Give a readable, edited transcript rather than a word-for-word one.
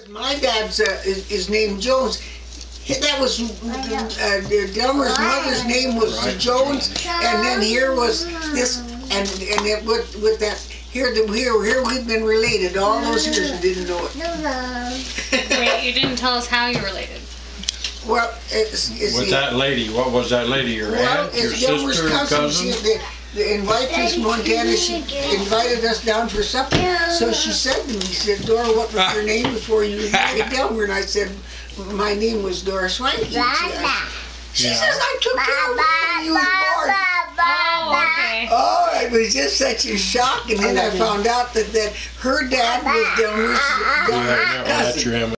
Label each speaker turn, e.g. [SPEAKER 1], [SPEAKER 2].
[SPEAKER 1] My dad's is named Jones. That was Delmer's mother's name was Jones, and then here was this, and it with that here we've been related all those years and didn't know it.
[SPEAKER 2] Wait, you didn't tell us how you related.
[SPEAKER 1] Well,
[SPEAKER 3] with that lady, what was that lady? Your aunt, your sister, cousin?
[SPEAKER 1] They invited us to Montana. She invited us down for supper. So she said to me, she said, Dora, what was your name before you married Delmer? And I said, my name was Dora Swanky. She says, I took care of you when you were born.
[SPEAKER 2] Oh, okay.
[SPEAKER 1] Oh, it was just such a shock. And then I found out that her dad was Delmer's cousin.